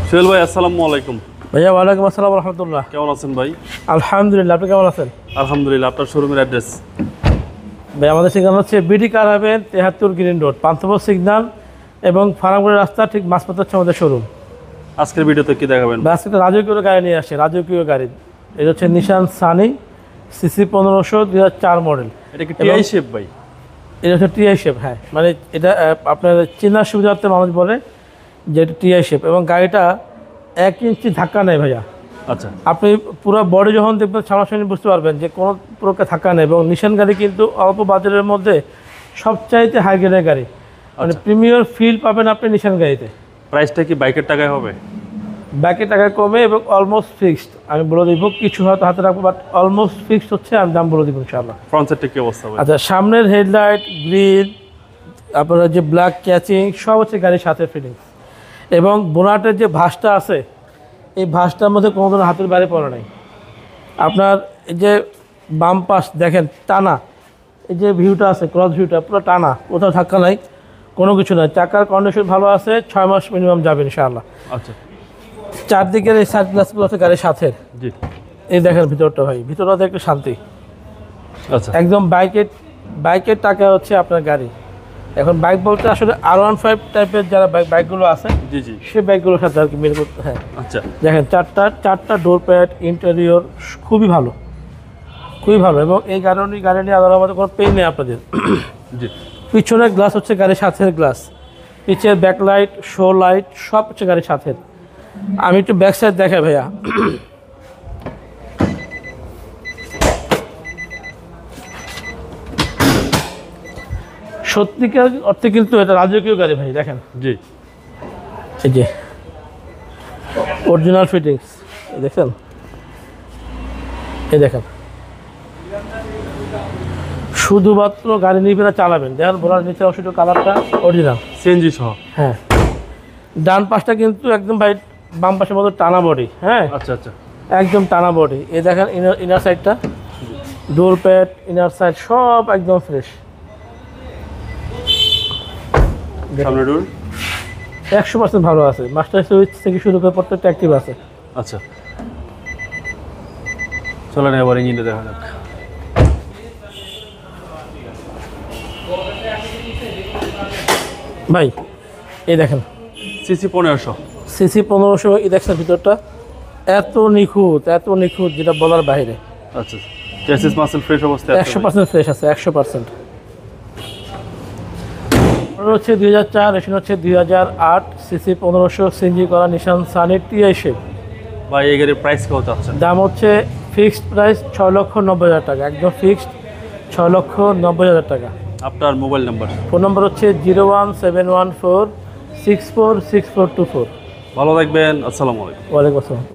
সোহেল ভাই, আসসালামু আলাইকুম। ভাইয়া ওয়ালাইকুম আসসালাম রহমতুল্লাহ। কেমন আছেন ভাই? আলহামদুলিল্লাহ, আপনি কেমন আছেন? আলহামদুলিল্লাহ। আপনার শোরুমের অ্যাড্রেস? ভাই আমাদের ঠিকানা হচ্ছে BD car haven 73 green road, Panthapath signal এবং ফার্মগড়ের রাস্তা ঠিক মাঝপথ হচ্ছে আমাদের শোরুম। আজকের ভিডিওতে কি দেখাবেন? আজকে একটা রাজকীয় গাড়ি নিয়ে আসছে, রাজকীয় গাড়ি। এটা হচ্ছে নিশান সানি সিসি 1500 2004 মডেল। এটা কি টিআই শেপ ভাই? এটা হচ্ছে টিআই শেপ, হ্যাঁ। মানে এটা আপনার চেনার সুবিধার্থে মানুষ বলে যে এটা টিআই শেপ, এবং গাড়িটা 1 ইঞ্চি ধাক্কা নেই ভাইয়া। আচ্ছা, আপনি পুরো বডি যখন দেখবেন সামনাসামনি বুঝতে পারবেন যে কোনো প্রকার থাকা নেই। এবং নিশান গাড়ি কিন্তু অল্প বাজারের মধ্যে সবচাইতে হাই গ্রেডের গাড়ি, মানে প্রিমিয়ার ফিল পাবেন আপনি নিশান গাড়িতে। প্রাইসটা কি বাইকের টাকায় হবে? বাইকের টাকা কমে এবং অলমোস্ট ফিক্সড আমি বলে দিব, কিছু হয়তো হাতে রাখবো, বাট অলমোস্ট ফিক্সড হচ্ছে, আমি দাম বলে দিব ইনশাআল্লাহ। ফ্রন্ট সাইডটা কি অবস্থা ভাই? আচ্ছা, সামনের হেডলাইট, গ্রিল, আপনার যে ব্ল্যাক ক্যাচিং সব হচ্ছে গাড়ির সাথে ফিটিংস। এবং বোনাটের যে ভাঁজটা আছে, এই ভাঁজটার মধ্যে কোনো ধরনের হাতের বাইরে পড়ে নাই। আপনার এই যে বাম পাশ দেখেন টানা, এই যে ভিউটা আছে ক্রস ভিউটা পুরো টানা, কোথাও ধাক্কা নাই, কোনো কিছু নাই। চাকার কন্ডিশন ভালো আছে, 6 মাস মিনিমাম যাবে ইনশাআল্লাহ। আচ্ছা, চারদিকের এই সাইড গ্লাসগুলো আছে গাড়ির সাথে। জি। এই দেখেন ভিতরটা ভাই, ভিতরটা একটু শান্তি, আচ্ছা, একদম বাইকের টাকা হচ্ছে আপনার গাড়ি। এখন বাইক বলতে আসলে R15 টাইপের যারা বাইকগুলো আছে, জি জি, সেই বাইকগুলোর সাথে আর কি মিল করতে। হ্যাঁ, আচ্ছা। দেখেন চারটা ডোর প্যাড, ইন্টেরিয়র খুবই ভালো, খুবই ভালো। এবং এই গাড়ি নিয়ে আলাদা আমাদের কোনো পেন নেই আপনাদের। জি। পিছনের গ্লাস হচ্ছে গাড়ির সাথের গ্লাস, পিছের ব্যাকলাইট, শো লাইট সব হচ্ছে গাড়ির সাথের। আমি একটু ব্যাক সাইড দেখাই ভাইয়া। সত্যিকার অর্থে কিন্তু এটা রাজকীয় গাড়ি ভাই, দেখেন। জি। এই যে অরিজিনাল ফিটিংস, এই দেখেন, এই দেখেন। শুধুমাত্র গাড়ি নিবেন আর চালাবেন, দেখেন বোলার নিচে অংশটা কালারটা অরিজিনাল সিএনজি সহ। হ্যাঁ, ডান পাশটা কিন্তু একদম ভাই বাম পাশের মতো টানা বডি। হ্যাঁ, আচ্ছা আচ্ছা, একদম টানা বডি। এই দেখেন ইনার সাইডটা, ডোর প্যাড, ইনার সাইড সব একদম ফ্রেশ। সামনে ডোর 100% ভালো আছে, মাস্টার সুইচ থেকে শুরু করে প্রত্যেকটা অ্যাক্টিভ আছে। আচ্ছা, চলেন এবার ইঞ্জিনটা দেখা যাক। ভাই এই দেখেন সিসি 1500, সিসি 1500। এই দেখছেন ভিতরটা এত নিখুঁত যেটা বলার বাইরে। আচ্ছা, চেসিস মাসেল ফ্রেশ অবস্থায় আছে? 100% ফ্রেশ আছে, 100%। হচ্ছে 2004, এখানে হচ্ছে 2008, সিসি 1500 সিএনজি করা নিশান সানি টিআই শেপ। ভাই এই গাড়ির প্রাইস কত আছে? দাম হচ্ছে ফিক্সড প্রাইস 6,90,000 টাকা, একদম ফিক্সড 6,90,000 টাকা। আপনার মোবাইল নাম্বার? ফোন নম্বর হচ্ছে 01714 646424। ভালো থাকবেন, আসসালামু আলাইকুম। ওয়ালাইকুম আসসালাম।